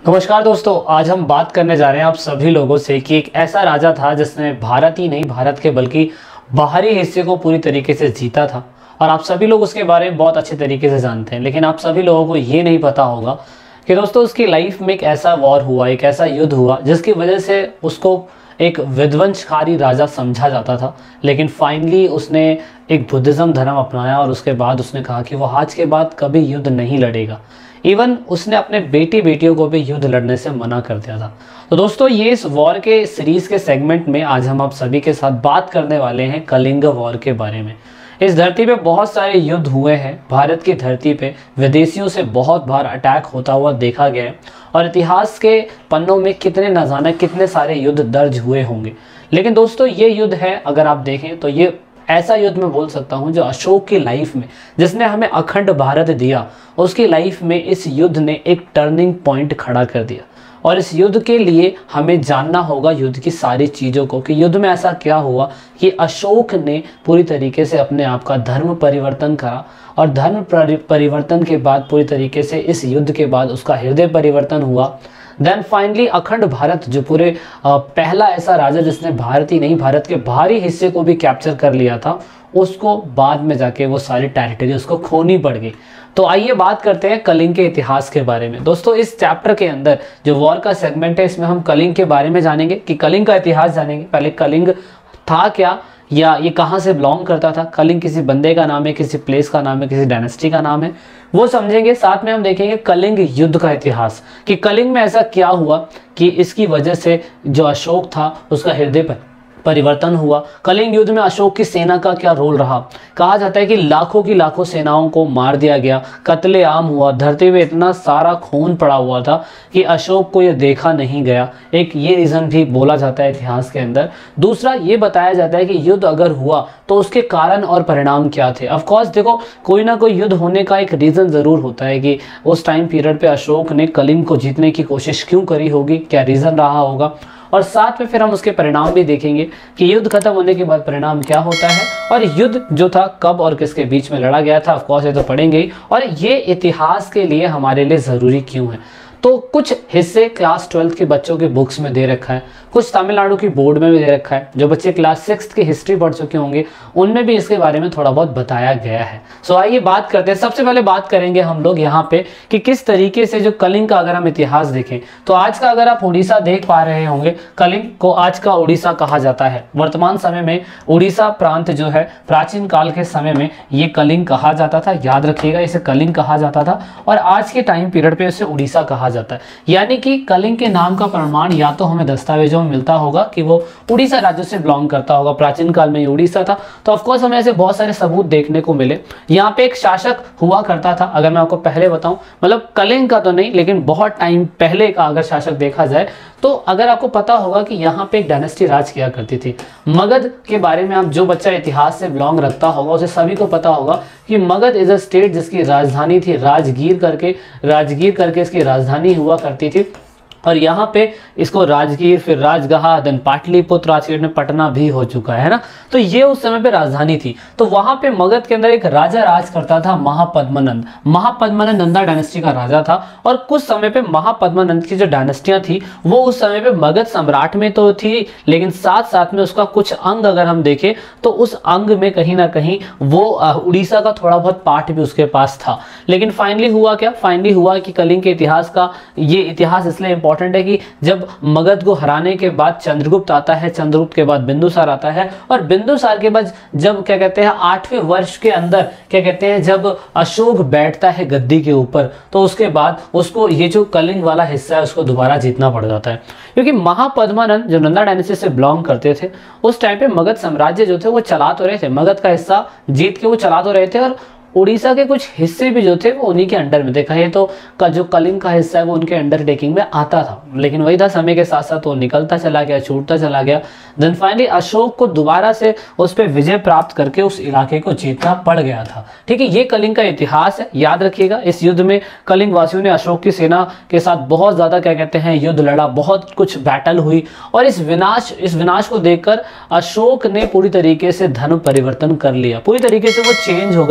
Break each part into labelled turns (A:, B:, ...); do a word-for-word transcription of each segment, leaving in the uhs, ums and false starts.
A: नमस्कार दोस्तों, आज हम बात करने जा रहे हैं आप सभी लोगों से कि एक ऐसा राजा था जिसने भारत ही नहीं भारत के बल्कि बाहरी हिस्से को पूरी तरीके से जीता था। और आप सभी लोग उसके बारे में बहुत अच्छे तरीके से जानते हैं, लेकिन आप सभी लोगों को ये नहीं पता होगा कि दोस्तों उसकी लाइफ में एक ऐसा वॉर हुआ, एक ऐसा युद्ध हुआ जिसकी वजह से उसको एक विध्वंसकारी राजा समझा जाता था। लेकिन फाइनली उसने एक बुद्धिज़्म धर्म अपनाया और उसके बाद उसने कहा कि वो आज के बाद कभी युद्ध नहीं लड़ेगा। इवन उसने अपने बेटी बेटियों को भी युद्ध लड़ने से मना कर दिया था। तो दोस्तों ये इस वॉर के सीरीज़ के सेगमेंट में आज हम आप सभी के साथ बात करने वाले हैं कलिंग वॉर के बारे में। इस धरती पे बहुत सारे युद्ध हुए हैं। भारत की धरती पे विदेशियों से बहुत बार अटैक होता हुआ देखा गया है और इतिहास के पन्नों में कितने न जाने कितने सारे युद्ध दर्ज हुए होंगे। लेकिन दोस्तों ये युद्ध है, अगर आप देखें तो ये ऐसा युद्ध मैं बोल सकता हूं जो अशोक की लाइफ में, जिसने हमें अखंड भारत दिया, उसकी लाइफ में इस युद्ध ने एक टर्निंग पॉइंट खड़ा कर दिया। और इस युद्ध के लिए हमें जानना होगा युद्ध की सारी चीज़ों को कि युद्ध में ऐसा क्या हुआ कि अशोक ने पूरी तरीके से अपने आप का धर्म परिवर्तन करा और धर्म परिवर्तन के बाद पूरी तरीके से इस युद्ध के बाद उसका हृदय परिवर्तन हुआ। देन फाइनली अखंड भारत, जो पूरे आ, पहला ऐसा राजा जिसने भारत ही नहीं भारत के बाहरी हिस्से को भी कैप्चर कर लिया था, उसको बाद में जाके वो सारी टेरिटरी उसको खोनी पड़ गई। तो आइए बात करते हैं कलिंग के इतिहास के बारे में। दोस्तों इस चैप्टर के अंदर जो वॉर का सेगमेंट है, इसमें हम कलिंग के बारे में जानेंगे कि कलिंग का इतिहास जानेंगे। पहले कलिंग था क्या, या ये कहाँ से बिलोंग करता था। कलिंग किसी बंदे का नाम है, किसी प्लेस का नाम है, किसी डायनेस्टी का नाम है, वो समझेंगे। साथ में हम देखेंगे कलिंग युद्ध का इतिहास कि कलिंग में ऐसा क्या हुआ कि इसकी वजह से जो अशोक था उसका हृदय पर परिवर्तन हुआ। कलिंग युद्ध में अशोक की सेना का क्या रोल रहा। कहा जाता है कि लाखों की लाखों सेनाओं को मार दिया गया, कत्ले आम हुआ, धरती में इतना सारा खून पड़ा हुआ था कि अशोक को यह देखा नहीं गया। एक ये रीज़न भी बोला जाता है इतिहास के अंदर। दूसरा ये बताया जाता है कि युद्ध अगर हुआ तो उसके कारण और परिणाम क्या थे। ऑफकोर्स देखो, कोई ना कोई युद्ध होने का एक रीज़न ज़रूर होता है कि उस टाइम पीरियड पे अशोक ने कलिंग को जीतने की कोशिश क्यों करी होगी, क्या रीज़न रहा होगा। और साथ में फिर हम उसके परिणाम भी देखेंगे कि युद्ध खत्म होने के बाद परिणाम क्या होता है और युद्ध जो था कब और किसके बीच में लड़ा गया था। ऑफकोर्स ये तो पढ़ेंगे ही, और ये इतिहास के लिए हमारे लिए ज़रूरी क्यों है। तो कुछ हिस्से क्लास ट्वेल्थ के बच्चों के बुक्स में दे रखा है, कुछ तमिलनाडु की बोर्ड में भी दे रखा है। जो बच्चे क्लास सिक्स की हिस्ट्री पढ़ चुके होंगे उनमें भी इसके बारे में थोड़ा बहुत बताया गया है। सो आइए बात करते हैं। सबसे पहले बात करेंगे हम लोग यहाँ पे कि किस तरीके से जो कलिंग का अगर हम इतिहास देखें तो आज का अगर आप उड़ीसा देख पा रहे होंगे, कलिंग को आज का उड़ीसा कहा जाता है। वर्तमान समय में उड़ीसा प्रांत जो है, प्राचीन काल के समय में ये कलिंग कहा जाता था। याद रखिएगा, इसे कलिंग कहा जाता था और आज के टाइम पीरियड पे इसे उड़ीसा कहा जाता है। यानी कि कलिंग के नाम का प्रमाण या तो हमें दस्तावेजों में मिलता होगा कि वो उड़ीसा राज्य से बिलोंग करता होगा, प्राचीन काल में ये उड़ीसा था। तो ऑफ कोर्स हमें ऐसे बहुत सारे सबूत देखने को मिले। यहाँ पे एक शासक हुआ करता था, अगर मैं आपको पहले बताऊं, मतलब कलिंग का तो नहीं लेकिन बहुत टाइम पहले का अगर शासक देखा जाए तो अगर आपको पता होगा कि यहाँ पे एक डायनेस्टी राज किया करती थी। मगध के बारे में आप, जो बच्चा इतिहास से बिलोंग रखता होगा उसे सभी को पता होगा कि मगध इज अ स्टेट जिसकी राजधानी थी राजगीर करके, राजगीर करके इसकी राजधानी हुआ करती थी। और यहाँ पे इसको राजगीर, फिर राजगहा, देन पाटलिपुत्र, आज के डेट में पटना भी हो चुका है ना। तो ये उस समय पे राजधानी थी। तो वहाँ पे मगध के अंदर एक राजा राज करता था, महापद्मनंद। महापद्मनंद नंदा डायनेस्टी का राजा था। और कुछ समय पे महापद्मनंद की जो डायनेस्टियाँ थी वो उस समय पे मगध सम्राट में तो थी, लेकिन साथ साथ में उसका कुछ अंग अगर हम देखें तो उस अंग में कहीं ना कहीं वो उड़ीसा का थोड़ा बहुत पार्ट भी उसके पास था। लेकिन फाइनली हुआ क्या, फाइनली हुआ कि कलिंग के इतिहास का ये इतिहास इसलिए इंपॉर्टेंट है कि जब मगध को हराने के बाद चंद्रगुप्त आता है, चंद्रगुप्त के बाद बिंदुसार आता है, और बिंदुसार के बाद जब क्या कहते हैं आठवें वर्ष के अंदर क्या कहते हैं जब अशोक बैठता है गद्दी के ऊपर, तो उसके बाद उसको ये जो कलिंग वाला हिस्सा है उसको दोबारा जीतना पड़ जाता है। क्योंकि महापद्मनंद जो नंदा डायनेस्टी से बिलोंग करते थे उस टाइम पे मगध साम्राज्य जो थे वो चला तो रहे थे, मगध का हिस्सा जीत के वो चला तो रहे थे, और उड़ीसा के कुछ हिस्से भी जो थे वो उन्हीं के अंडर में, देखा ये तो का जो कलिंग का हिस्सा है वो उनके अंडरटेकिंग में आता था। लेकिन वही था, समय के साथ साथ वो निकलता चला गया, छूटता चला गया। देन फाइनली अशोक को दोबारा से उस पर विजय प्राप्त करके उस इलाके को जीतना पड़ गया था। ठीक है, ये कलिंग का इतिहास है, याद रखिएगा। इस युद्ध में कलिंग वासियों ने अशोक की सेना के साथ बहुत ज़्यादा क्या कहते हैं युद्ध लड़ा, बहुत कुछ बैटल हुई, और इस विनाश इस विनाश को देखकर अशोक ने पूरी तरीके से धर्म परिवर्तन कर लिया, पूरी तरीके से वो चेंज हो गए। तो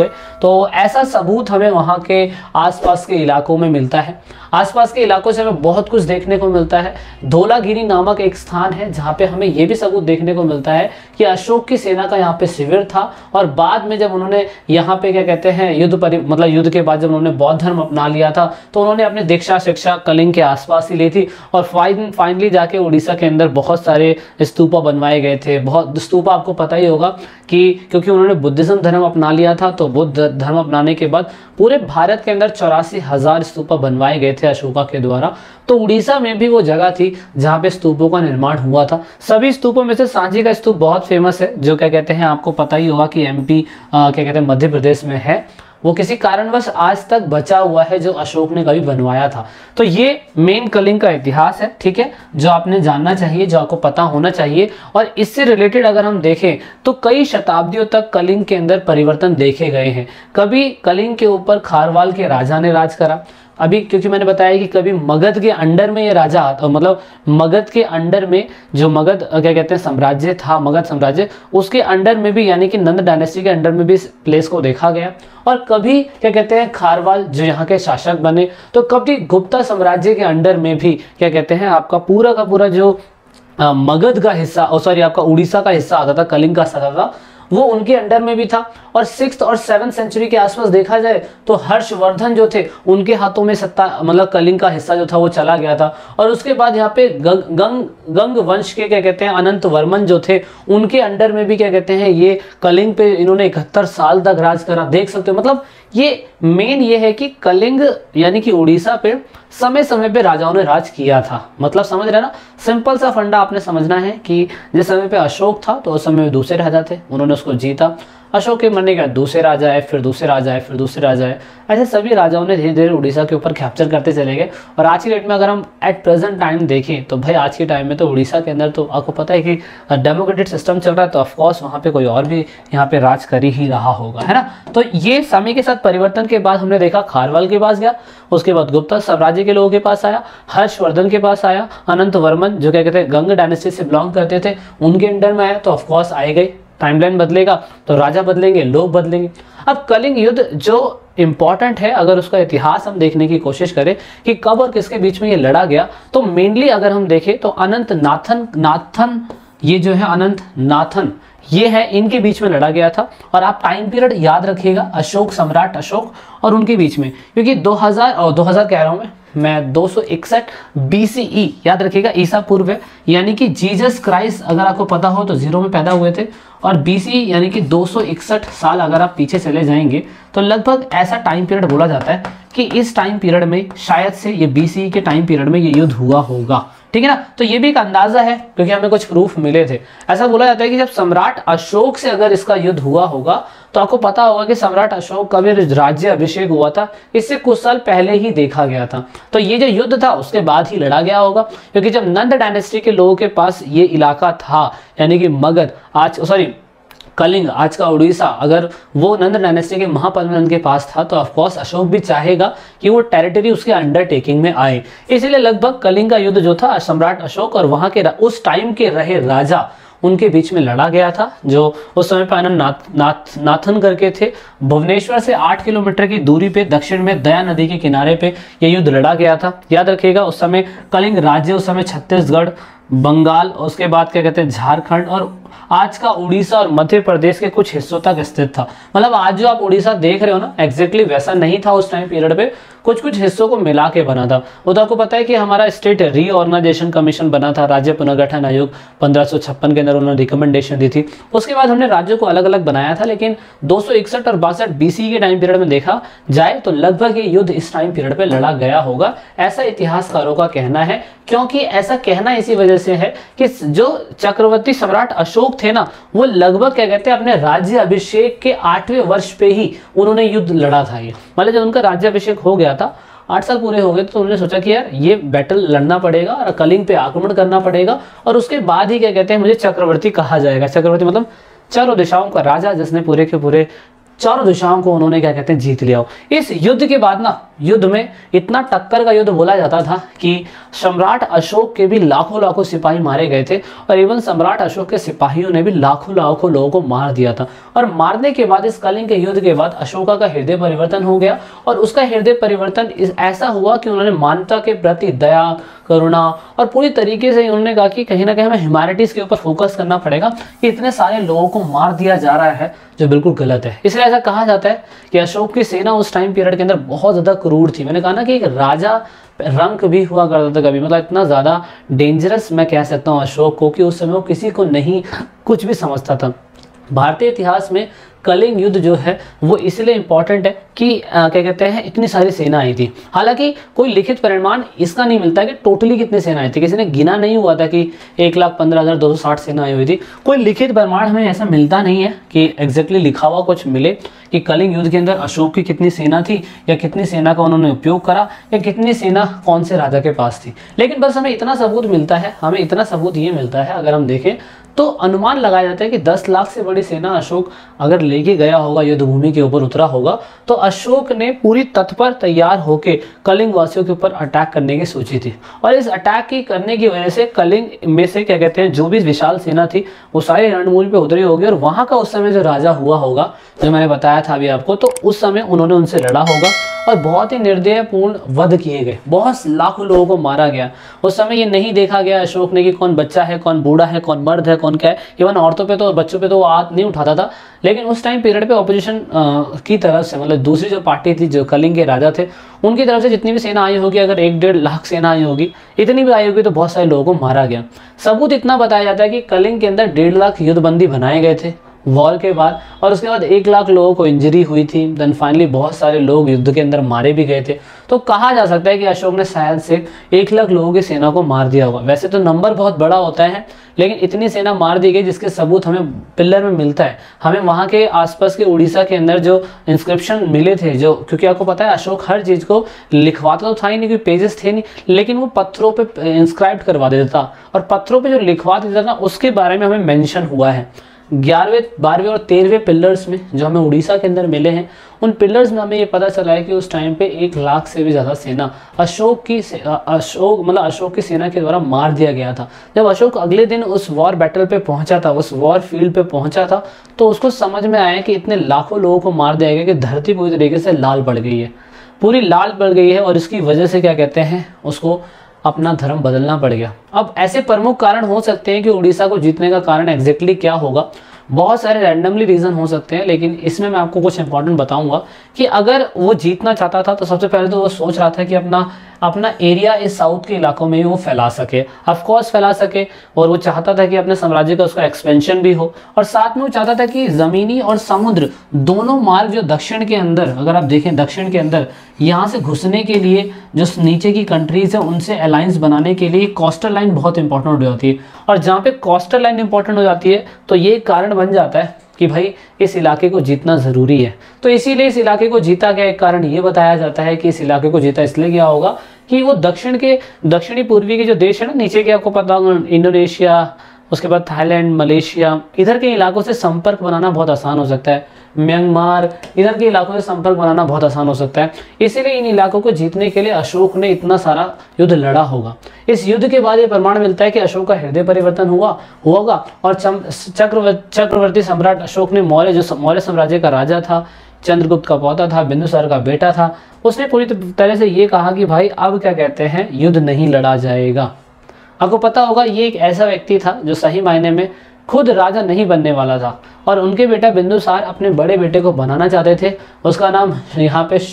A: तो ऐसा सबूत हमें वहाँ के आसपास के इलाकों में मिलता है। आसपास के इलाकों से हमें बहुत कुछ देखने को मिलता है। धौलागिरी नामक एक स्थान है जहाँ पे हमें ये भी सबूत देखने को मिलता है कि अशोक की सेना का यहाँ पे शिविर था, और बाद में जब उन्होंने यहाँ पे क्या कहते हैं युद्ध परि मतलब युद्ध के बाद जब उन्होंने बौद्ध धर्म अपना लिया था तो उन्होंने अपनी दीक्षा शिक्षा कलिंग के आसपास ही ली थी, और फाइन फाइनली जाके उड़ीसा के अंदर बहुत सारे स्तूपा बनवाए गए थे। बहुत स्तूपा आपको पता ही होगा कि क्योंकि उन्होंने बुद्धिज्म धर्म अपना लिया था, तो बुद्ध धर्म अपनाने के बाद पूरे भारत के अंदर चौरासी हजार स्तूपा बनवाए गए थे अशोका के द्वारा। तो उड़ीसा में भी वो जगह थी जहाँ पे स्तूपों का निर्माण हुआ था। सभी स्तूपों में से सांची का स्तूप बहुत फेमस है, जो क्या कहते हैं आपको पता ही होगा कि एमपी क्या कहते हैं मध्य प्रदेश में है। वो किसी कारणवश आज तक बचा हुआ है जो अशोक ने कभी बनवाया था। तो ये मेन कलिंग का इतिहास है, ठीक है, जो आपने जानना चाहिए, जो आपको पता होना चाहिए। और इससे रिलेटेड अगर हम देखें तो कई शताब्दियों तक कलिंग के अंदर परिवर्तन देखे गए हैं। कभी कलिंग के ऊपर खारवाल के राजा ने राज करा, अभी क्योंकि मैंने बताया कि कभी मगध के अंडर में ये राजा मतलब मगध के अंडर में जो मगध क्या कहते हैं साम्राज्य था, मगध साम्राज्य, उसके अंडर में भी यानी कि नंद डायनेस्टी के अंडर में भी इस प्लेस को देखा गया। और कभी क्या कहते हैं खारवाल जो यहाँ के शासक बने, तो कभी गुप्ता साम्राज्य के अंडर में भी क्या कहते हैं आपका पूरा का पूरा जो आ, मगध का हिस्सा और सॉरी आपका उड़ीसा का हिस्सा आता था, कलिंग का हिस्सा था, वो उनके अंडर में भी था। और सिक्स्थ और सेवन्थ सेंचुरी के आसपास देखा जाए तो हर्षवर्धन जो थे उनके हाथों में सत्ता मतलब कलिंग का हिस्सा जो था वो चला गया था। और उसके बाद यहाँ पे गंग गंग गंग वंश के क्या कहते हैं अनंत वर्मन जो थे उनके अंडर में भी क्या कहते हैं ये कलिंग पे इन्होंने इकहत्तर साल तक राज करा। देख सकते हो मतलब ये मेन ये है कि कलिंग यानी कि उड़ीसा पे समय समय पे राजाओं ने राज किया था। मतलब समझ रहे ना, सिंपल सा फंडा आपने समझना है कि जिस समय पे अशोक था तो उस समय में दूसरे राजा थे, उन्होंने उसको जीता। अशोक के मरने के बाद दूसरे राजा आए, फिर दूसरे राजा आए, फिर दूसरे राजा आए, ऐसे सभी राजाओं ने धीरे धीरे उड़ीसा के ऊपर कैप्चर करते चले गए। और आज की डेट में अगर हम एट प्रेजेंट टाइम देखें तो भाई आज के टाइम में तो उड़ीसा के अंदर तो आपको पता है कि डेमोक्रेटिक सिस्टम चल रहा है, तो ऑफकोर्स वहाँ पे कोई और भी यहाँ पे राज कर ही रहा होगा, है ना। तो ये समय के साथ परिवर्तन के बाद हमने देखा खारवाल के पास गया, उसके बाद गुप्ता साम्राज्य के लोगों के पास आया, हर्षवर्धन के पास आया, अनंत वर्मन जो क्या कहते हैं गंग डायनेस्टी से बिलोंग करते थे उनके अंडर में आया, तो ऑफकोर्स आए गए। टाइमलाइन बदलेगा तो राजा बदलेंगे, लोग बदलेंगे। अब कलिंग युद्ध जो इंपॉर्टेंट है, अगर उसका इतिहास हम देखने की कोशिश करें कि कब और किसके बीच में ये लड़ा गया, तो मेनली अगर हम देखें तो अनंत नाथन नाथन ये जो है अनंत नाथन ये है, इनके बीच में लड़ा गया था। और आप टाइम पीरियड याद रखिएगा, अशोक सम्राट अशोक और उनके बीच में, क्योंकि दो हज़ार और दो हज़ार कह रहा हूं मैं मैं दो सौ इकसठ बीसीई याद रखिएगा, ईसा पूर्व है, यानी कि जीसस क्राइस्ट अगर आपको पता हो तो जीरो में पैदा हुए थे, और बीसी यानी कि दो सौ इकसठ साल अगर आप पीछे चले जाएंगे तो लगभग ऐसा टाइम पीरियड बोला जाता है कि इस टाइम पीरियड में शायद से ये बीसी के टाइम पीरियड में ये युद्ध हुआ होगा, ठीक है ना। तो ये भी एक अंदाजा है क्योंकि हमें कुछ प्रूफ मिले थे। ऐसा बोला जाता है कि जब सम्राट अशोक से अगर इसका युद्ध हुआ होगा तो आपको पता होगा कि सम्राट अशोक का भी राज्य अभिषेक हुआ था, इससे कुछ साल पहले ही देखा गया था। तो ये जो युद्ध था उसके बाद ही लड़ा गया होगा, क्योंकि जब नंद डायनेस्टी के लोगों के पास ये इलाका था यानी कि मगध आज सॉरी कलिंग आज का उड़ीसा, अगर वो नंद डायनेस्टी के महापद्मनंद के पास था तो ऑफकोर्स अशोक भी चाहेगा कि वो टेरिटरी उसके अंडरटेकिंग में आए। इसलिए लगभग कलिंग का युद्ध जो था सम्राट अशोक और वहां के उस टाइम के रहे राजा उनके बीच में लड़ा गया था, जो उस समय पर अनंत नाथ, नाथ, नाथन करके थे। भुवनेश्वर से आठ किलोमीटर की दूरी पे दक्षिण में दया नदी के किनारे पे ये युद्ध लड़ा गया था। याद रखिएगा उस समय कलिंग राज्य उस समय छत्तीसगढ़, बंगाल, उसके बाद क्या कहते हैं झारखंड और आज का उड़ीसा और मध्य प्रदेश के कुछ हिस्सों तक स्थित था। मतलब आज जो आप उड़ीसा देख रहे हो ना एग्जैक्टली वैसा नहीं था उस टाइम पीरियड पे, कुछ कुछ हिस्सों को मिला के बना था। वो तो आपको पता है कि हमारा स्टेट रीऑर्गेनाइजेशन कमीशन बना था, राज्य पुनर्गठन आयोग पंद्रह सौ छप्पन के अंदर उन्होंने रिकमेंडेशन दी थी। उसके बाद हमने राज्यों को अलग अलग बनाया था, लेकिन दो सौ इकसठ और बासठ बीसी के टाइम पीरियड में देखा जाए तो लगभग ये युद्ध इस टाइम पीरियड पे लड़ा गया होगा, ऐसा इतिहासकारों का कहना है। क्योंकि ऐसा कहना इसी वजह से है कि जो चक्रवर्ती सम्राट अशोक थे ना वो लगभग क्या कहते हैं अपने राज्य अभिषेक के आठवें वर्ष पे ही उन्होंने युद्ध लड़ा था। ये मतलब जब उनका राज्य अभिषेक हो गया था, आठ साल पूरे हो गए, तो उन्होंने सोचा कि यार ये बैटल लड़ना पड़ेगा और कलिंग पे आक्रमण करना पड़ेगा, और उसके बाद ही क्या कहते हैं मुझे चक्रवर्ती कहा जाएगा। चक्रवर्ती मतलब चारों दिशाओं का राजा, जिसने पूरे के पूरे चारों दिशाओं को उन्होंने क्या कहते हैं जीत लिया हो। इस युद्ध के बाद ना युद्ध में इतना टक्कर का युद्ध बोला जाता था कि सम्राट अशोक के भी लाखों लाखों सिपाही मारे गए थे और इवन सम्राट अशोक के सिपाहियों ने भी लाखों लाखों लोगों को मार दिया था। और मारने के बाद, इस कलिंग के युद्ध के बाद अशोका का हृदय परिवर्तन हो गया और उसका हृदय परिवर्तन ऐसा हुआ कि उन्होंने मानवता के प्रति दया, करुणा और पूरी तरीके से उन्होंने कहा कि कहीं ना कहीं हमें ह्यूमैनिटीज के ऊपर फोकस करना पड़ेगा कि इतने सारे लोगों को मार दिया जा रहा है जो बिल्कुल गलत है। इसलिए ऐसा कहा जाता है कि अशोक की सेना उस टाइम पीरियड के अंदर बहुत ज़्यादा क्रूर थी। मैंने कहा ना कि एक राजा रंक भी हुआ करता था कभी, मतलब इतना ज़्यादा डेंजरस मैं कह सकता हूँ अशोक को कि उस समय वो किसी को नहीं कुछ भी समझता था। भारतीय इतिहास में कलिंग युद्ध जो है वो इसलिए इम्पॉर्टेंट है कि आ, क्या कहते हैं, इतनी सारी सेना आई थी। हालांकि कोई लिखित परिमाण इसका नहीं मिलता कि टोटली कितनी सेना आई थी, किसी ने गिना नहीं हुआ था कि एक लाख पंद्रह हज़ार दो सौ साठ सेना आई हुई थी। कोई लिखित परिमाण हमें ऐसा मिलता नहीं है कि एग्जैक्टली लिखा हुआ कुछ मिले कि कलिंग युद्ध के अंदर अशोक की कितनी सेना थी या कितनी सेना का उन्होंने उपयोग करा या कितनी सेना कौन से राजा के पास थी। लेकिन बस हमें इतना सबूत मिलता है, हमें इतना सबूत ये मिलता है, अगर हम देखें तो अनुमान लगाया जाता है कि दस लाख से बड़ी सेना अशोक अगर लेके गया होगा, युद्ध भूमि के ऊपर उतरा होगा, तो अशोक ने पूरी तत्पर तैयार होकर कलिंग वासियों के ऊपर अटैक करने की सोची थी। और इस अटैक की करने की वजह से कलिंग में से क्या कहते हैं जो भी विशाल सेना थी वो सारी रणभूमि पे उतरी होगी और वहाँ का उस समय जो राजा हुआ होगा, जो मैंने बताया था अभी आपको, तो उस समय उन्होंने उनसे लड़ा होगा और बहुत ही निर्दयपूर्ण वध किए गए, बहुत लाखों लोगों को मारा गया। उस समय ये नहीं देखा गया अशोक ने कि कौन बच्चा है, कौन बूढ़ा है, कौन मर्द है, कौन क्या है। इवन औरतों पे तो, बच्चों पे तो वो हाथ नहीं उठाता था। लेकिन उस टाइम पीरियड पे ऑपोजिशन की तरफ से, मतलब दूसरी जो पार्टी थी, जो कलिंग के राजा थे, उनकी तरफ से जितनी भी सेना आई होगी, अगर एक डेढ़ लाख सेना आई होगी, इतनी भी आई होगी, तो बहुत सारे लोगों को मारा गया। सबूत इतना बताया जाता है कि कलिंग के अंदर डेढ़ लाख युद्धबंदी बनाए गए थे वॉर के बाद, और उसके बाद एक लाख लोगों को इंजरी हुई थी। देन फाइनली बहुत सारे लोग युद्ध के अंदर मारे भी गए थे। तो कहा जा सकता है कि अशोक ने शायद से एक लाख लोगों की सेना को मार दिया होगा। वैसे तो नंबर बहुत बड़ा होता है, लेकिन इतनी सेना मार दी गई जिसके सबूत हमें पिलर में मिलता है। हमें वहाँ के आसपास के उड़ीसा के अंदर जो इंस्क्रिप्शन मिले थे, जो, क्योंकि आपको पता है अशोक हर चीज़ को लिखवाता तो था ही नहीं, कोई पेजेस थे नहीं, लेकिन वो पत्थरों पे इंस्क्राइब करवा देता था और पत्थरों पे जो लिखवा देता था उसके बारे में हमें मेंशन हुआ है। ग्यारहवें, बारहवें और तेरहवें पिलर्स में जो हमें उड़ीसा के अंदर मिले हैं, उन पिलर्स में हमें ये पता चला है कि उस टाइम पे एक लाख से भी ज़्यादा सेना अशोक की अशोक मतलब अशोक की सेना के द्वारा मार दिया गया था। जब अशोक अगले दिन उस वॉर बैटल पे पहुंचा था, उस वॉर फील्ड पे पहुंचा था, तो उसको समझ में आया कि इतने लाखों लोगों को मार दिया गया कि धरती पूरी तरीके से लाल पड़ गई है, पूरी लाल पड़ गई है। और इसकी वजह से क्या कहते हैं, उसको अपना धर्म बदलना पड़ गया। अब ऐसे प्रमुख कारण हो सकते हैं कि उड़ीसा को जीतने का कारण एग्जैक्टली क्या होगा, बहुत सारे रैंडमली रीज़न हो सकते हैं, लेकिन इसमें मैं आपको कुछ इंपॉर्टेंट बताऊंगा कि अगर वो जीतना चाहता था तो सबसे पहले तो वो सोच रहा था कि अपना अपना एरिया इस साउथ के इलाकों में ही वो फैला सके, ऑफ कोर्स फैला सके। और वो चाहता था कि अपने साम्राज्य का उसका एक्सपेंशन भी हो, और साथ में वो चाहता था कि ज़मीनी और समुद्र दोनों मार्ग जो दक्षिण के अंदर, अगर आप देखें दक्षिण के अंदर, यहाँ से घुसने के लिए जो नीचे की कंट्रीज है उनसे अलायंस बनाने के लिए कोस्टल लाइन बहुत इंपॉर्टेंट हो जाती है। और जहाँ पे कोस्टल लाइन इंपॉर्टेंट हो जाती है तो ये कारण बन जाता है कि भाई इस इलाके को जीतना ज़रूरी है। तो इसीलिए इस इलाके को जीता गया। एक कारण ये बताया जाता है कि इस इलाके को जीता इसलिए गया होगा कि वो दक्षिण के दक्षिणी पूर्वी के जो देश है ना, नीचे के आपको पता होगा इंडोनेशिया, उसके बाद थाईलैंड, मलेशिया, इधर के इलाकों से संपर्क बनाना बहुत आसान हो सकता है। म्यांमार, इधर के इलाकों से संपर्क बनाना बहुत आसान हो सकता है। इसीलिए इन इलाकों को जीतने के लिए अशोक ने इतना सारा युद्ध लड़ा होगा। इस युद्ध के बाद ये प्रमाण मिलता है कि अशोक का हृदय परिवर्तन हुआ होगा और चक्रवर्ती चक्रवर्ती सम्राट अशोक ने, मौर्य जो मौर्य साम्राज्य का राजा था, चंद्रगुप्त का पोता था, बिंदुसार का बेटा था, उसने पूरी तरह से ये कहा कि भाई अब क्या कहते हैं, युद्ध नहीं लड़ा जाएगा। आपको पता होगा ये एक ऐसा व्यक्ति था जो सही मायने में खुद राजा नहीं बनने वाला था, और उनके बेटा बिंदुसार अपने बड़े बेटे को बनाना चाहते थे। उसका नाम यहाँ पे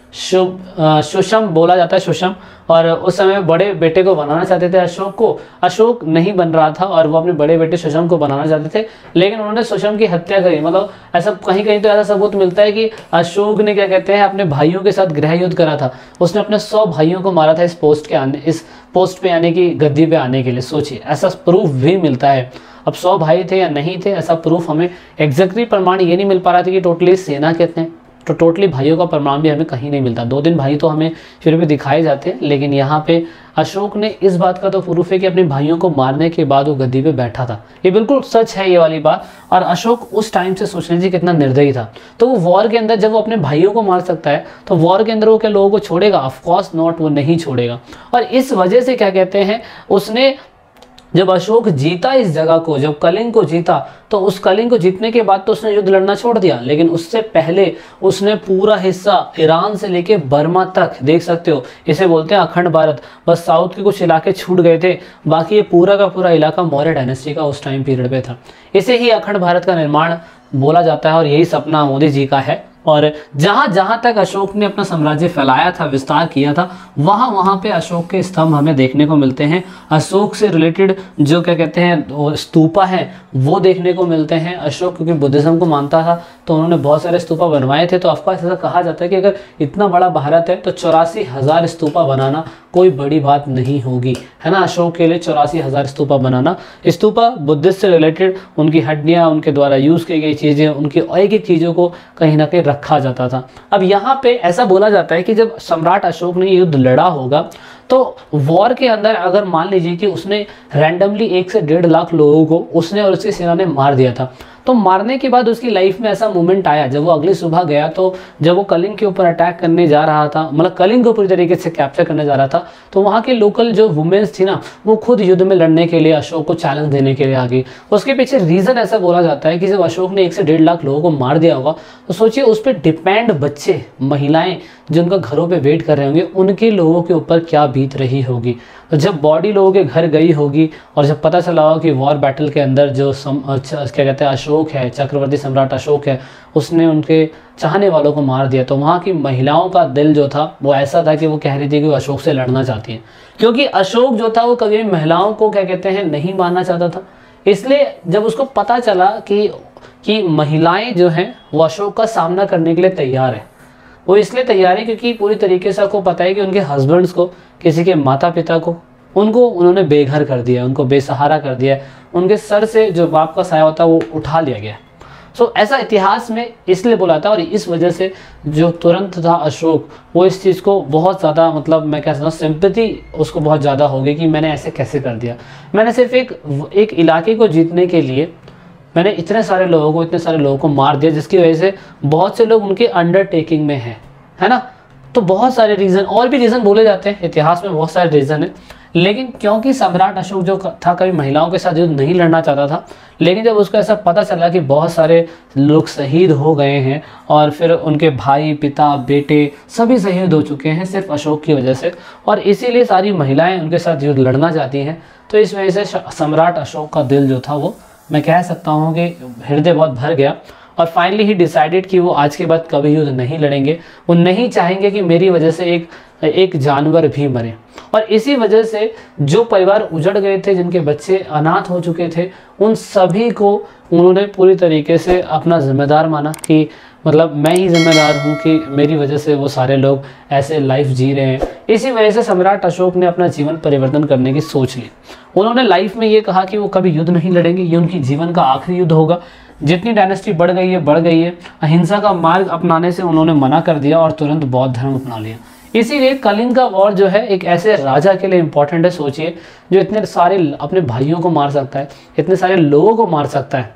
A: शुभ सुषम बोला जाता है, सुषम। और उस समय बड़े बेटे को बनाना चाहते थे अशोक को। अशोक नहीं बन रहा था और वो अपने बड़े बेटे सुषम को बनाना चाहते थे, लेकिन उन्होंने सुषम की हत्या करी। मतलब ऐसा कहीं कहीं तो ऐसा सबूत मिलता है कि अशोक ने क्या कहते हैं अपने भाइयों के साथ गृह युद्ध करा था। उसने अपने सौ भाइयों को मारा था इस पोस्ट के आने इस पोस्ट पे आने की, गद्दी पे आने के लिए। सोचिए, ऐसा प्रूफ भी मिलता है। अब सौ भाई थे या नहीं थे, ऐसा प्रूफ हमें एग्जैक्टली प्रमाण ये नहीं मिल पा रहा था कि टोटली सेना कितने, तो टोटली भाइयों का प्रमाण भी हमें कहीं नहीं मिलता। दो दिन भाई तो हमें फिर भी दिखाए जाते हैं, लेकिन यहाँ पे अशोक ने इस बात का तो प्रूफ है कि अपने भाइयों को मारने के बाद वो गद्दी पे बैठा था। ये बिल्कुल सच है ये वाली बात। और अशोक उस टाइम से सोच लीजिए कितना निर्दयी था। तो वो वॉर के अंदर जब वो अपने भाइयों को मार सकता है तो वॉर के अंदर वो क्या लोगों को छोड़ेगा? ऑफ कोर्स नॉट, वो नहीं छोड़ेगा। और इस वजह से क्या कहते हैं, उसने जब अशोक जीता इस जगह को, जब कलिंग को जीता, तो उस कलिंग को जीतने के बाद तो उसने युद्ध लड़ना छोड़ दिया, लेकिन उससे पहले उसने पूरा हिस्सा ईरान से लेके बर्मा तक, देख सकते हो इसे बोलते हैं अखंड भारत, बस साउथ के कुछ इलाके छूट गए थे, बाकी ये पूरा का पूरा इलाका मौर्य डायनेस्टी का उस टाइम पीरियड पे था। इसे ही अखंड भारत का निर्माण बोला जाता है और यही सपना मोदी जी का है। और जहां जहां तक अशोक ने अपना साम्राज्य फैलाया था, विस्तार किया था, वहां वहां पे अशोक के स्तंभ हमें देखने को मिलते हैं। अशोक से रिलेटेड जो क्या कहते हैं स्तूपा है वो देखने को मिलते हैं। अशोक क्योंकि बुद्धिज्म को मानता था तो उन्होंने बहुत सारे स्तूपा बनवाए थे। तो ऑफकोर्स ऐसा कहा जाता है कि अगर इतना बड़ा भारत है तो चौरासी हजार स्तूपा बनाना कोई बड़ी बात नहीं होगी, है ना। अशोक के लिए चौरासी हजार स्तूपा बनाना, स्तूपा बुद्धिस्ट से रिलेटेड उनकी हड्डियां, उनके द्वारा यूज की गई चीजें, उनकी एक एक चीजों को कहीं ना कहीं रखा जाता था। अब यहाँ पे ऐसा बोला जाता है कि जब सम्राट अशोक ने युद्ध लड़ा होगा तो वॉर के अंदर अगर मान लीजिए कि उसने रैंडमली एक से डेढ़ लाख लोगों को उसने और उसकी सेना ने मार दिया था, तो मारने के बाद उसकी लाइफ में ऐसा मोमेंट आया जब वो अगली सुबह गया, तो जब वो कलिंग के ऊपर अटैक करने जा रहा था, मतलब कलिंग को पूरी तरीके से कैप्चर करने जा रहा था, तो वहाँ के लोकल जो वुमेन्स थी ना, वो खुद युद्ध में लड़ने के लिए अशोक को चैलेंज देने के लिए आ गई। उसके पीछे रीज़न ऐसा बोला जाता है कि जब अशोक ने एक से डेढ़ लाख लोगों को मार दिया होगा तो सोचिए उस पर डिपेंड बच्चे, महिलाएं जो उनका घरों पे वेट कर रहे होंगे, उनके लोगों के ऊपर क्या बीत रही होगी। तो जब बॉडी लोगों के घर गई होगी और जब पता चला होगा कि वॉर बैटल के अंदर जो सम, क्या कहते हैं अशोक है, चक्रवर्ती सम्राट अशोक है, उसने उनके चाहने वालों को मार दिया, तो वहाँ की महिलाओं का दिल जो था वो ऐसा था कि वो कह रही थी कि वो अशोक से लड़ना चाहती हैं, क्योंकि अशोक जो था वो कभी महिलाओं को क्या कहते हैं नहीं मारना चाहता था। इसलिए जब उसको पता चला कि कि महिलाएं जो हैं वो अशोक का सामना करने के लिए तैयार है, वो इसलिए तैयार है क्योंकि पूरी तरीके से आपको पता है कि उनके हस्बैंड्स को, किसी के माता पिता को, उनको उन्होंने बेघर कर दिया, उनको बेसहारा कर दिया, उनके सर से जो बाप का साया होता है वो उठा लिया गया। सो so, ऐसा इतिहास में इसलिए बोला था और इस वजह से जो तुरंत था अशोक, वो इस चीज़ को बहुत ज़्यादा, मतलब मैं कह सकता हूँ सिंपैथी उसको बहुत ज़्यादा हो गई कि मैंने ऐसे कैसे कर दिया। मैंने सिर्फ एक एक इलाके को जीतने के लिए मैंने इतने सारे लोगों को इतने सारे लोगों को मार दिया, जिसकी वजह से बहुत से लोग उनके अंडरटेकिंग में हैं, है ना। तो बहुत सारे रीज़न, और भी रीज़न बोले जाते हैं, इतिहास में बहुत सारे रीज़न है, लेकिन क्योंकि सम्राट अशोक जो था कभी महिलाओं के साथ युद्ध नहीं लड़ना चाहता था, लेकिन जब उसको ऐसा पता चला कि बहुत सारे लोग शहीद हो गए हैं और फिर उनके भाई, पिता, बेटे सभी शहीद हो चुके हैं सिर्फ अशोक की वजह से, और इसीलिए सारी महिलाएं उनके साथ युद्ध लड़ना चाहती हैं, तो इस वजह से सम्राट अशोक का दिल जो था वो, मैं कह सकता हूँ कि हृदय बहुत भर गया। और फाइनली ही डिसाइडेड कि वो आज के बाद कभी युद्ध नहीं लड़ेंगे, वो नहीं चाहेंगे कि मेरी वजह से एक एक जानवर भी मरे। और इसी वजह से जो परिवार उजड़ गए थे, जिनके बच्चे अनाथ हो चुके थे, उन सभी को उन्होंने पूरी तरीके से अपना जिम्मेदार माना कि मतलब मैं ही जिम्मेदार हूँ कि मेरी वजह से वो सारे लोग ऐसे लाइफ जी रहे हैं। इसी वजह से सम्राट अशोक ने अपना जीवन परिवर्तन करने की सोच ली। उन्होंने लाइफ में ये कहा कि वो कभी युद्ध नहीं लड़ेंगे, ये उनकी जीवन का आखिरी युद्ध होगा। जितनी डायनेस्टी बढ़ गई है बढ़ गई है, अहिंसा का मार्ग अपनाने से उन्होंने मना कर दिया और तुरंत बौद्ध धर्म अपना लिया। इसीलिए कलिंग का वॉर जो है एक ऐसे राजा के लिए इंपॉर्टेंट है, सोचिए, जो इतने सारे अपने भाइयों को मार सकता है, इतने सारे लोगों को मार सकता है,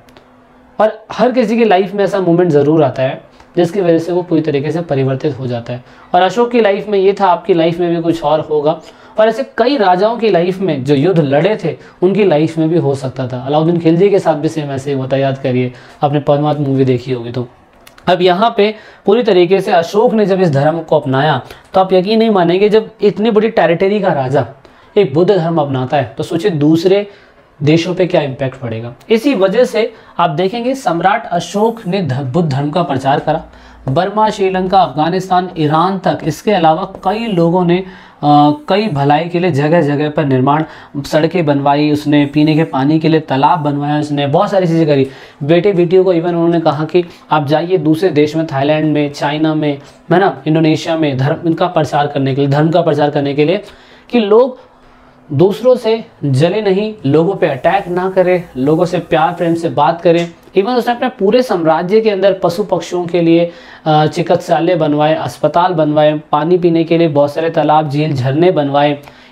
A: और हर किसी की लाइफ में ऐसा मोमेंट ज़रूर आता है जिसकी वजह से वो पूरी तरीके से परिवर्तित हो जाता है। और अशोक की लाइफ में ये था, आपकी लाइफ में भी कुछ और होगा, और ऐसे कई राजाओं की लाइफ में जो युद्ध लड़े थे उनकी लाइफ में भी हो सकता था। अलाउद्दीन खिलजी के साथ भी सेम ऐसे ही होता, याद करिए, आपने पद्मावत मूवी देखी होगी तो। अब यहाँ पे पूरी तरीके से अशोक ने जब इस धर्म को अपनाया तो आप यकीन नहीं मानेंगे, जब इतनी बड़ी टेरिटरी का राजा एक बुद्ध धर्म अपनाता है तो सोचिए दूसरे देशों पे क्या इम्पैक्ट पड़ेगा। इसी वजह से आप देखेंगे सम्राट अशोक ने बुद्ध धर्म का प्रचार करा, बर्मा, श्रीलंका, अफगानिस्तान, ईरान तक। इसके अलावा कई लोगों ने आ, कई भलाई के लिए जगह जगह पर निर्माण, सड़कें बनवाई उसने, पीने के पानी के लिए तालाब बनवाया उसने, बहुत सारी चीज़ें करी। बेटे बेटियों को इवन उन्होंने कहा कि आप जाइए दूसरे देश में, थाईलैंड में, चाइना में, है ना, इंडोनेशिया में, धर्म इनका प्रचार करने के लिए, धर्म का प्रचार करने के लिए, कि लोग दूसरों से जले नहीं, लोगों पे अटैक ना करें, लोगों से प्यार प्रेम से बात करें। इवन उसने अपने पूरे साम्राज्य के अंदर पशु पक्षियों के लिए चिकित्सालय बनवाए, अस्पताल बनवाए, पानी पीने के लिए बहुत सारे तालाब, झील, झरने बनवाए।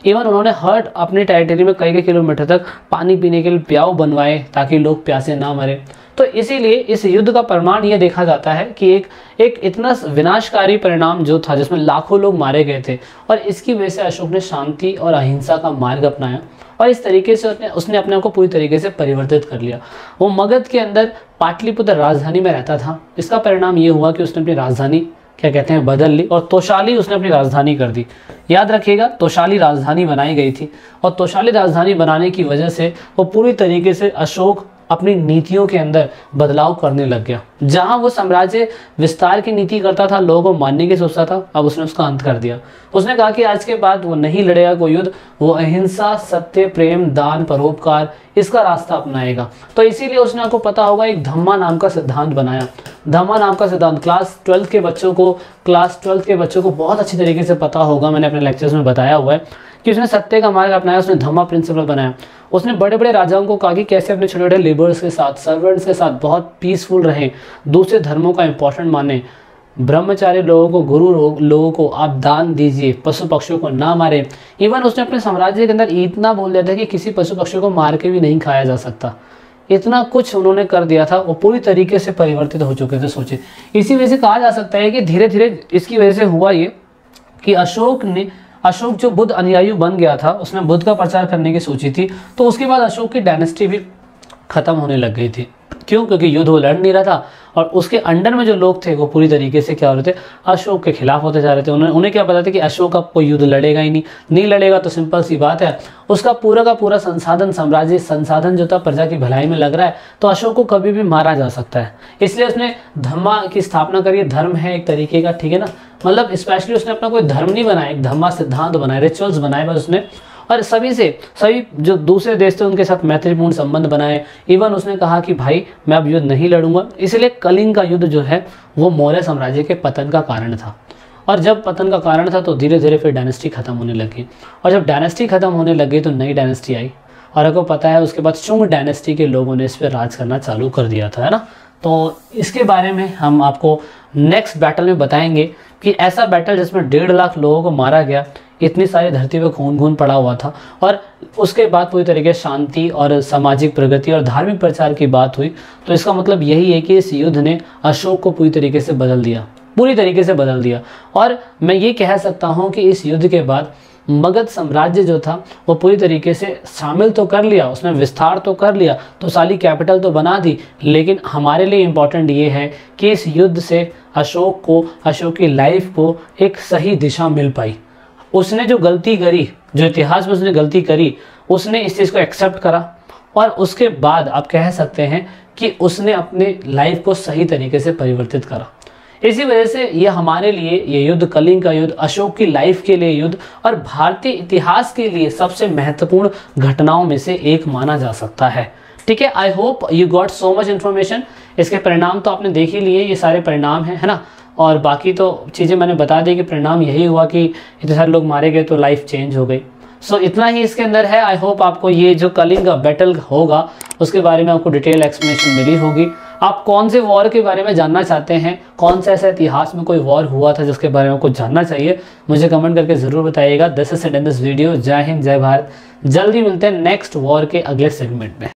A: इवन उन्होंने हर अपने टेरिटरी में कई कई किलोमीटर तक पानी पीने के लिए प्याऊ बनवाए ताकि लोग प्यासे ना मरे। तो इसीलिए इस युद्ध का प्रमाण यह देखा जाता है कि एक एक इतना विनाशकारी परिणाम जो था, जिसमें लाखों लोग मारे गए थे, और इसकी वजह से अशोक ने शांति और अहिंसा का मार्ग अपनाया और इस तरीके से उसने उसने अपने आप को पूरी तरीके से परिवर्तित कर लिया। वो मगध के अंदर पाटलिपुत्र राजधानी में रहता था। इसका परिणाम ये हुआ कि उसने अपनी राजधानी क्या कहते हैं बदल ली और तोशाली उसने अपनी राजधानी कर दी। याद रखिएगा, तोशाली राजधानी बनाई गई थी और तोशाली राजधानी बनाने की वजह से वो पूरी तरीके से अशोक अपनी नीतियों के अंदर बदलाव करने लग गया। जहां वो साम्राज्य विस्तार की नीति करता था, लोगों को मानने की सोचता था, अब उसने उसका अंत कर दिया। उसने कहा कि आज के बाद वो नहीं लड़ेगा कोई युद्ध, वो अहिंसा, सत्य, प्रेम, दान, परोपकार इसका रास्ता अपनाएगा। तो इसीलिए उसने, आपको पता होगा, एक धम्मा नाम का सिद्धांत बनाया। धम्मा नाम का सिद्धांत क्लास ट्वेल्थ के बच्चों को क्लास ट्वेल्थ के बच्चों को बहुत अच्छी तरीके से पता होगा, मैंने अपने लेक्चर्स में बताया हुआ है कि उसने सत्य का मार्ग अपनाया, उसने धम्मा प्रिंसिपल बनाया। उसने बड़े बड़े राजाओं को कहा कि कैसे अपने छोटे छोटे लेबर्स के साथ, सर्वेंट्स के साथ बहुत पीसफुल रहें, दूसरे धर्मों का इंपॉर्टेंट माने, ब्रह्मचारी लोगों को, गुरु लोगों को आप दान दीजिए, पशु पक्षियों को ना मारे। इवन उसने अपने साम्राज्य के अंदर इतना बोल दिया था कि किसी पशु पक्षियों को मार के भी नहीं खाया जा सकता। इतना कुछ उन्होंने कर दिया था, वो पूरी तरीके से परिवर्तित हो चुके थे। सोचे, इसी वजह से कहा जा सकता है कि धीरे धीरे इसकी वजह से हुआ ये कि अशोक ने अशोक जो बुद्ध अनुयायी बन गया था, उसने बुद्ध का प्रचार करने की सोची थी, तो उसके बाद अशोक की डायनेस्टी भी खत्म होने लग गई थी। क्यों? क्योंकि युद्ध वो लड़ नहीं रहा था और उसके अंडर में जो लोग थे वो पूरी तरीके से क्या हो रहे थे, अशोक के खिलाफ होते जा रहे थे। उन्हें उन्हें क्या पता था कि अशोक अब कोई युद्ध लड़ेगा ही नहीं, नहीं लड़ेगा तो सिंपल सी बात है, उसका पूरा का पूरा संसाधन, साम्राज्य संसाधन जो था प्रजा की भलाई में लग रहा है, तो अशोक को कभी भी मारा जा सकता है। इसलिए उसने धम्मा की स्थापना करी। धर्म है एक तरीके का, ठीक है ना, मतलब स्पेशली उसने अपना कोई धर्म नहीं बनाया, एक धम्मा सिद्धांत बनाए, रिचुअल्स बनाए बस उसने, और सभी से सभी जो दूसरे देश थे उनके साथ मैत्रीपूर्ण संबंध बनाए। इवन उसने कहा कि भाई मैं अब युद्ध नहीं लड़ूंगा। इसलिए कलिंग का युद्ध जो है वो मौर्य साम्राज्य के पतन का कारण था। और जब पतन का कारण था तो धीरे धीरे फिर डायनेस्टी खत्म होने लगी, और जब डायनेस्टी खत्म होने लगी तो नई डायनेस्टी आई, और आपको पता है उसके बाद शुंग डायनेस्टी के लोगों ने इस पर राज करना चालू कर दिया था, है ना। तो इसके बारे में हम आपको नेक्स्ट बैटल में बताएंगे कि ऐसा बैटल जिसमें डेढ़ लाख लोगों को मारा गया, इतनी सारी धरती पे खून खून पड़ा हुआ था, और उसके बाद पूरी तरीके से शांति और सामाजिक प्रगति और धार्मिक प्रचार की बात हुई। तो इसका मतलब यही है कि इस युद्ध ने अशोक को पूरी तरीके से बदल दिया, पूरी तरीके से बदल दिया। और मैं ये कह सकता हूँ कि इस युद्ध के बाद मगध साम्राज्य जो था वो पूरी तरीके से शामिल तो कर लिया, उसने विस्तार तो कर लिया, तो साली कैपिटल तो बना दी, लेकिन हमारे लिए इम्पोर्टेंट ये है कि इस युद्ध से अशोक को, अशोक की लाइफ को एक सही दिशा मिल पाई। उसने जो गलती करी, जो इतिहास में उसने गलती करी, उसने इस चीज़ को एक्सेप्ट करा, और उसके बाद आप कह सकते हैं कि उसने अपने लाइफ को सही तरीके से परिवर्तित करा। इसी वजह से ये हमारे लिए ये युद्ध, कलिंग का युद्ध, अशोक की लाइफ के लिए युद्ध और भारतीय इतिहास के लिए सबसे महत्वपूर्ण घटनाओं में से एक माना जा सकता है। ठीक है, I hope you got so much information. इसके परिणाम तो आपने देख ही लिए, ये सारे परिणाम हैं, है ना। और बाकी तो चीज़ें मैंने बता दी कि परिणाम यही हुआ कि इतने सारे लोग मारे गए तो लाइफ चेंज हो गई। सो so, इतना ही इसके अंदर है। आई होप आपको ये जो कलिंग का बैटल होगा उसके बारे में आपको डिटेल एक्सप्लेनेशन मिली होगी। आप कौन से वॉर के बारे में जानना चाहते हैं, कौन सा ऐसा इतिहास में कोई वॉर हुआ था जिसके बारे में आपको जानना चाहिए, मुझे कमेंट करके ज़रूर बताइएगा। This is it in this video. जय हिंद, जय भारत। जल्दी मिलते हैं नेक्स्ट वॉर के अगले सेगमेंट में।